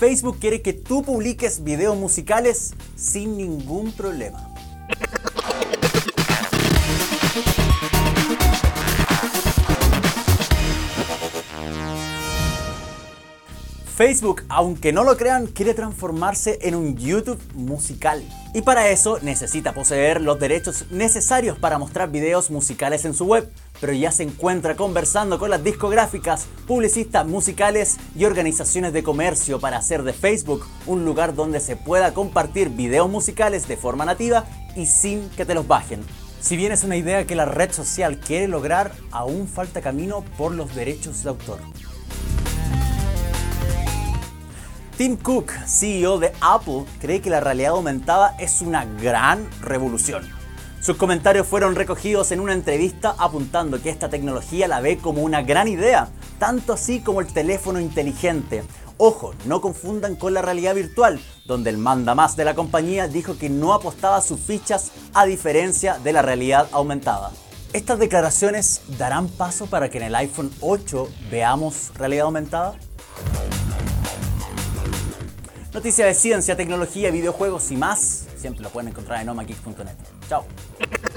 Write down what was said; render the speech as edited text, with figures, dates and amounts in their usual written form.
Facebook quiere que tú publiques videos musicales sin ningún problema. Facebook, aunque no lo crean, quiere transformarse en un YouTube musical. Y para eso necesita poseer los derechos necesarios para mostrar videos musicales en su web, pero ya se encuentra conversando con las discográficas, publicistas musicales y organizaciones de comercio para hacer de Facebook un lugar donde se pueda compartir videos musicales de forma nativa y sin que te los bajen. Si bien es una idea que la red social quiere lograr, aún falta camino por los derechos de autor. Tim Cook, CEO de Apple, cree que la realidad aumentada es una gran revolución. Sus comentarios fueron recogidos en una entrevista apuntando que esta tecnología la ve como una gran idea, tanto así como el teléfono inteligente. Ojo, no confundan con la realidad virtual, donde el mandamás de la compañía dijo que no apostaba sus fichas a diferencia de la realidad aumentada. ¿Estas declaraciones darán paso para que en el iPhone 8 veamos realidad aumentada? Noticias de ciencia, tecnología, videojuegos y más, siempre lo pueden encontrar en omageek.net. Chao.